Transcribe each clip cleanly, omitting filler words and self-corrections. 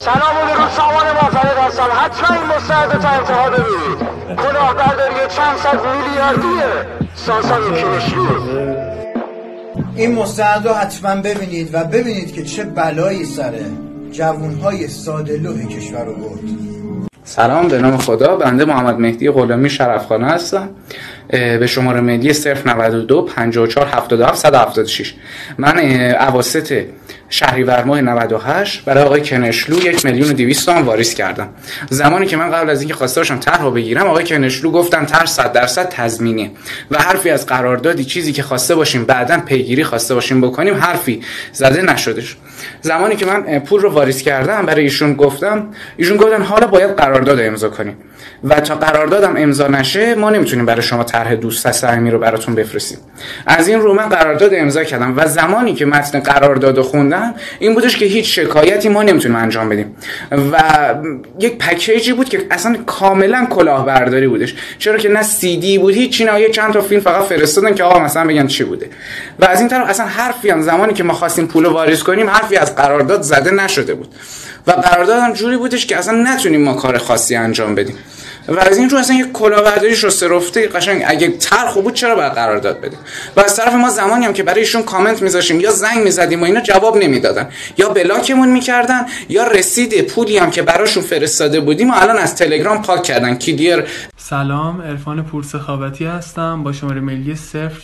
سلام و درود سامان موفق هستم. حتما این مستعد تا انتها ببینید. کلاهبرداری چند صد میلیاردی ساسان کنشلو. این مستعد رو حتما ببینید و ببینید که چه بلایی سر جوانهای ساده‌لوح کشور رو برد. سلام، به نام خدا. بنده محمد مهدی غلامی شرفخانه هستم. به شماره ملی 092 54 77 176. من اواسط شهریور ماه 98 برای آقای کنشلو 1,200,000 تومان واریز کردم. زمانی که من قبل از اینکه خواسته باشم طرح رو بگیرم، آقای کنشلو گفتن طرح 100% تضمینی و حرفی از قراردادی چیزی که خواسته باشیم بعداً پیگیری خواسته باشیم بکنیم حرفی زده نشدش. زمانی که من پول رو واریز کردم برای ایشون گفتن حالا باید قرارداد امضا کنیم و تا قراردادم امضا نشه ما نمیتونیم برای شما طرح دوست صمیمی رو براتون بفرستیم. از این رو من قرارداد امضا کردم و زمانی که متن قرارداد رو خوندم این بودش که هیچ شکایتی ما نمیتونیم انجام بدیم و یک پکیجی بود که اصلا کاملا کلاهبرداری بودش، چرا که نه سی دی بود هیچی، نه چند تا فیلم فقط فرستادن که آقا مثلا بگن چی بوده. و از این طرف اصلا حرفی هم زمانی که ما خواستیم پول رو واریز کنیم حرفی از قرارداد زده نشده بود و قرارداد هم جوری بودش که اصلا نتونیم ما کار خاصی انجام بدیم و از این رو اصلا یک کلاهبرداری شسته رفته قشنگ. اگه طرح بود چرا باید قرارداد بدیم؟ و از طرف ما زمانی هم که برای ایشون کامنت میذاشیم یا زنگ میزدیم و اینا جواب نمیدادن یا بلاکمون میکردن یا رسید پولی هم که براشون فرستاده بودیم و الان از تلگرام پاک کردن کیدیر. سلام، عرفان پورسخاوتی هستم با شماره ملی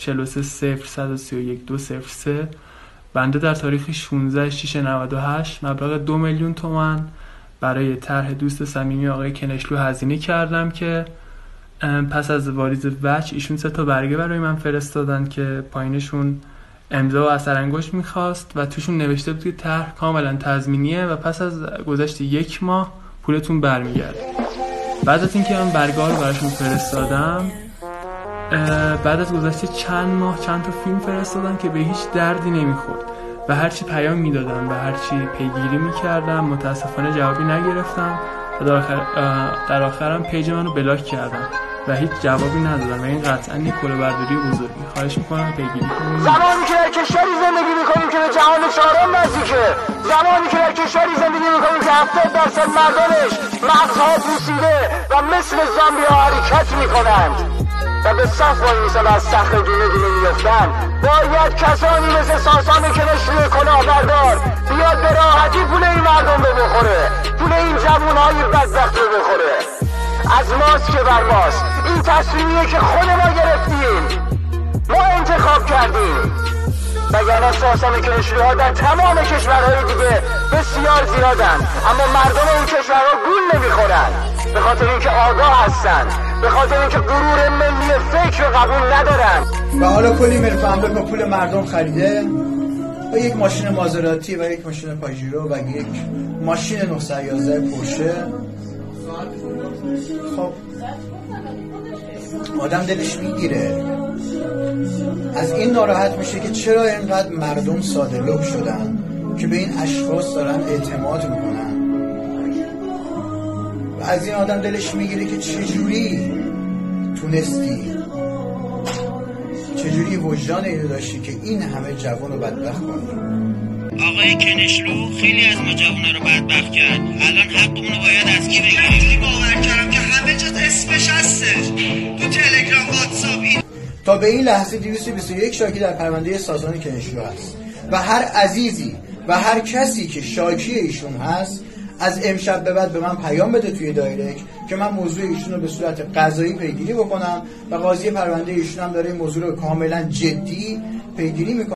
0430131203. بنده در تاریخ 16/6/98 مبلغ 2,000,000 تومان برای طرح دوست صمیمی آقای کنشلو هزینه کردم که پس از واریز وجه ایشون 3 تا برگه برای من فرستادن که پایینشون امضا و اثر انگشت میخواست و توشون نوشته بود که طرح کاملا تضمینیه و پس از گذشت 1 ماه پولتون برمیگرده. بعد از اینکه من برگه ها رو براشون فرستادم، بعد از گذشت چند ماه چند تا فیلم فرستادن که به هیچ دردی نمیخورد و هرچی پیام میدادن و هرچی پیگیری میکردم متاسفانه جوابی نگرفتم و در آخرم پیج منو بلاک کردن و هیچ جوابی ندادن و این قطعا یک کلاهبرداری بزرگی. خواهش میکنم پیگیری کنید. زمانی که در کشوری زندگی میکنیم که به جهان چهارم نزدیکه، زمانی که در کشوری زندگی میکنیم که 70% مردمش مغزها پوسیده و مثل زامبی‌ها حرکت میکنند و به صف وای میسن و از صخره دونه دونه میفتن، باید کسانی مثل ساسان کنشلو کلاهبردار بیاد به راحتی پول این مردم رو بخوره، پول این جوانهای بدبخت رو بخوره. از ماست که بر ماست. این تصمیمیه که خود ما گرفتیم، ما انتخاب کردیم، وگرنه ساسان کنشلوها در تمام کشورهای دیگه بسیار زیادن اما مردم این کشورها گول نمیخورن به خاطر اینکه آگاه هستن، به خاطر اینکه غرور ملی فکر رو قبول ندارن. و حالا کلی ملفنبه با پول مردم خریده و یک ماشین مازراتی و یک ماشین پاژیرو و یک ماشین 911 پورشه. خب آدم دلش میگیره، از این ناراحت میشه که چرا اینقدر مردم ساده لوح شدن که به این اشخاص دارن اعتماد میکنن و از این آدم دلش میگیره که چجوری تونستی، چجوری وجدان اینو داشتی که این همه جوان رو بدبخت کنی. آقای کنشلو خیلی از ما جوونا رو بدبخت کرد، الان حقمون رو باید از کی بگیریم؟ اینجوری باور کردم که همه جا اسمش هستش تو تلگرام، واتساپ. تا به این لحظه 221 شاکی در پرونده ساسان کنشلو هست و هر عزیزی و هر کسی که شاکی ایشون هست از امشب به بعد به من پیام بده توی دایرکت که من موضوع ایشون رو به صورت قضایی پیگیری بکنم و قاضی پرونده ایشون هم داره این موضوع رو کاملا جدی پیگیری میکنه.